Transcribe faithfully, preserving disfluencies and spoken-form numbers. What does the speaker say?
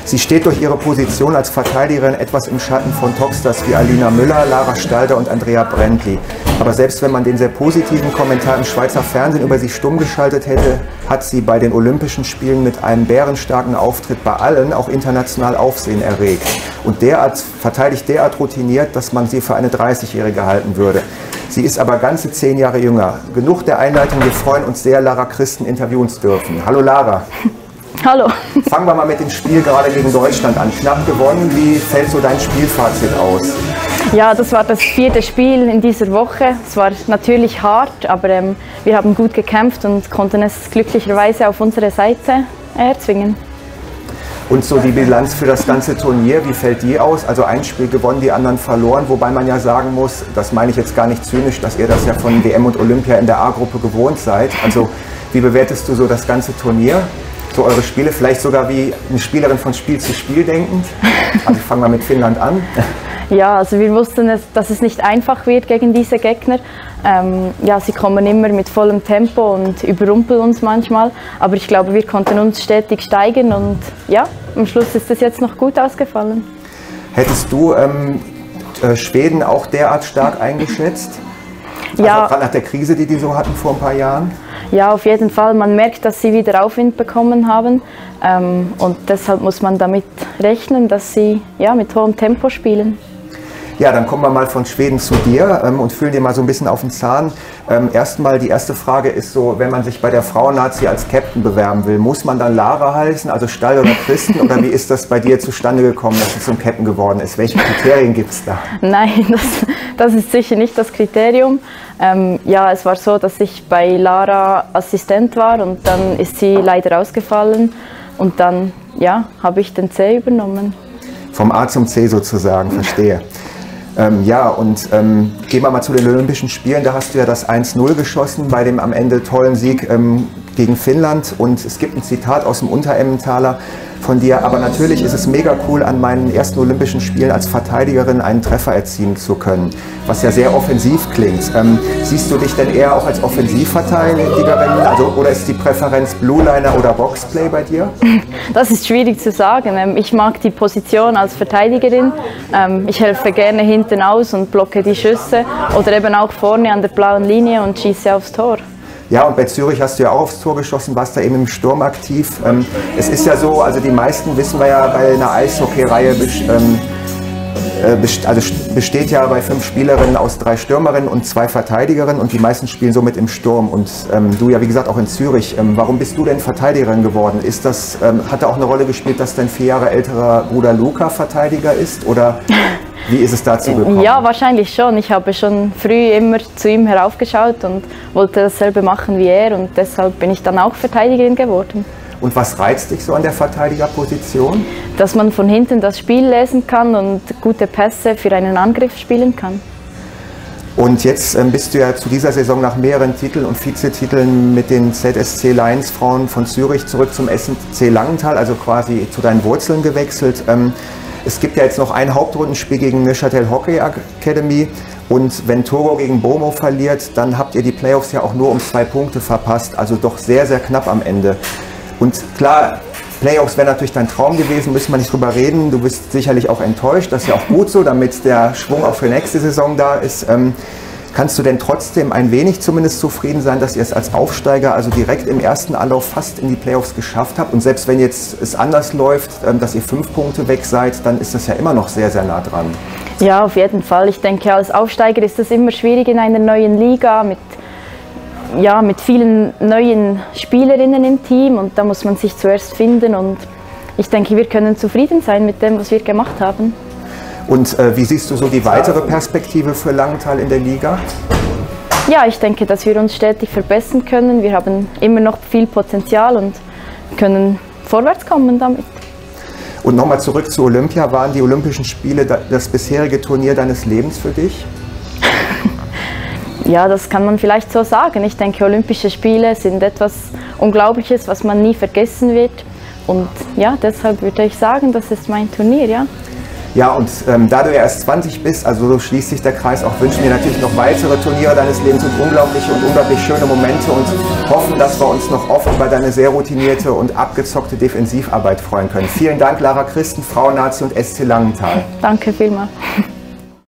Sie steht durch ihre Position als Verteidigerin etwas im Schatten von Topstars wie Alina Müller, Lara Stalder und Andrea Brändli. Aber selbst wenn man den sehr positiven Kommentar im Schweizer Fernsehen über sie stumm geschaltet hätte, hat sie bei den Olympischen Spielen mit einem bärenstarken Auftritt bei allen auch international Aufsehen erregt. Und derart, verteidigt derart routiniert, dass man sie für eine dreißigjährige halten würde. Sie ist aber ganze zehn Jahre jünger. Genug der Einleitung, wir freuen uns sehr, Lara Christen interviewen zu dürfen. Hallo Lara. Hallo. Fangen wir mal mit dem Spiel gerade gegen Deutschland an. Knapp gewonnen, wie fällt so dein Spielfazit aus? Ja, das war das vierte Spiel in dieser Woche. Es war natürlich hart, aber ähm, wir haben gut gekämpft und konnten es glücklicherweise auf unsere Seite erzwingen. Und so die Bilanz für das ganze Turnier, wie fällt die aus? Also ein Spiel gewonnen, die anderen verloren, wobei man ja sagen muss, das meine ich jetzt gar nicht zynisch, dass ihr das ja von W M und Olympia in der A-Gruppe gewohnt seid. Also wie bewertest du so das ganze Turnier? So eure Spiele, vielleicht sogar wie eine Spielerin von Spiel zu Spiel denkend? Also fangen wir mit Finnland an. Ja, also wir wussten, dass es nicht einfach wird gegen diese Gegner. Ähm, ja, sie kommen immer mit vollem Tempo und überrumpeln uns manchmal. Aber ich glaube, wir konnten uns stetig steigern und ja, am Schluss ist es jetzt noch gut ausgefallen. Hättest du ähm, Schweden auch derart stark eingeschätzt? Ja. Also nach der Krise, die die so hatten vor ein paar Jahren? Ja, auf jeden Fall. Man merkt, dass sie wieder Aufwind bekommen haben. Ähm, und deshalb muss man damit rechnen, dass sie ja, mit hohem Tempo spielen. Ja, dann kommen wir mal von Schweden zu dir ähm, und fühlen dir mal so ein bisschen auf den Zahn. Ähm, Erstmal die erste Frage ist so, wenn man sich bei der Frauennazi als Captain bewerben will, muss man dann Lara heißen, also Stall oder Christen? Oder wie ist das bei dir zustande gekommen, dass sie zum Captain geworden ist? Welche Kriterien gibt es da? Nein, das, das ist sicher nicht das Kriterium. Ähm, ja, es war so, dass ich bei Lara Assistent war und dann ist sie leider ausgefallen und dann ja, habe ich den C übernommen. Vom A zum C sozusagen, verstehe. Ähm, ja, und ähm, gehen wir mal zu den Olympischen Spielen. Da hast du ja das eins null geschossen bei dem am Ende tollen Sieg ähm, gegen Finnland. Und es gibt ein Zitat aus dem Unteremmentaler von dir. Aber natürlich ist es mega cool, an meinen ersten Olympischen Spielen als Verteidigerin einen Treffer erzielen zu können. Was ja sehr offensiv klingt. Ähm, siehst du dich denn eher auch als Offensivverteidigerin? Also, oder ist die Präferenz Blue Liner oder Boxplay bei dir? Das ist schwierig zu sagen. Ich mag die Position als Verteidigerin. Ich helfe gerne hinten aus und blocke die Schüsse. Oder eben auch vorne an der blauen Linie und schieße aufs Tor. Ja, und bei Zürich hast du ja auch aufs Tor geschossen, warst da eben im Sturm aktiv. Ähm, es ist ja so, also die meisten wissen wir ja bei einer Eishockey-Reihe, ähm, äh, best also besteht ja bei fünf Spielerinnen aus drei Stürmerinnen und zwei Verteidigerinnen und die meisten spielen somit im Sturm. Und ähm, du ja, wie gesagt, auch in Zürich. Ähm, warum bist du denn Verteidigerin geworden? Ist das, ähm, hat da auch eine Rolle gespielt, dass dein vier Jahre älterer Bruder Luca Verteidiger ist? Oder wie ist es dazu gekommen? Ja, wahrscheinlich schon. Ich habe schon früh immer zu ihm heraufgeschaut und wollte dasselbe machen wie er und deshalb bin ich dann auch Verteidigerin geworden. Und was reizt dich so an der Verteidigerposition? Dass man von hinten das Spiel lesen kann und gute Pässe für einen Angriff spielen kann. Und jetzt ähm, bist du ja zu dieser Saison nach mehreren Titeln und Vizetiteln mit den Z S C Lions Frauen von Zürich zurück zum S C Langenthal, also quasi zu deinen Wurzeln gewechselt. Ähm, Es gibt ja jetzt noch ein Hauptrundenspiel gegen Neuchâtel Hockey Academy und wenn Togo gegen Bomo verliert, dann habt ihr die Playoffs ja auch nur um zwei Punkte verpasst, also doch sehr, sehr knapp am Ende. Und klar, Playoffs wäre natürlich dein Traum gewesen, müssen wir nicht drüber reden, du bist sicherlich auch enttäuscht, das ist ja auch gut so, damit der Schwung auch für nächste Saison da ist. Ähm, Kannst du denn trotzdem ein wenig zumindest zufrieden sein, dass ihr es als Aufsteiger also direkt im ersten Anlauf fast in die Playoffs geschafft habt? Und selbst wenn jetzt es anders läuft, dass ihr fünf Punkte weg seid, dann ist das ja immer noch sehr, sehr nah dran. Ja, auf jeden Fall. Ich denke, als Aufsteiger ist es immer schwierig in einer neuen Liga mit, ja, mit vielen neuen Spielerinnen im Team. Und da muss man sich zuerst finden. Und ich denke, wir können zufrieden sein mit dem, was wir gemacht haben. Und äh, wie siehst du so die weitere Perspektive für Langenthal in der Liga? Ja, ich denke, dass wir uns stetig verbessern können. Wir haben immer noch viel Potenzial und können vorwärts kommen damit. Und nochmal zurück zu Olympia. Waren die Olympischen Spiele das bisherige Turnier deines Lebens für dich? Ja, das kann man vielleicht so sagen. Ich denke, Olympische Spiele sind etwas Unglaubliches, was man nie vergessen wird. Und ja, deshalb würde ich sagen, das ist mein Turnier, ja. Ja, und ähm, da du ja erst zwanzig bist, also so schließt sich der Kreis, auch wünschen wir natürlich noch weitere Turniere deines Lebens und unglaubliche und unglaublich schöne Momente und hoffen, dass wir uns noch oft über deine sehr routinierte und abgezockte Defensivarbeit freuen können. Vielen Dank, Lara Christen, Frauennazi und S C Langenthal. Danke vielmals.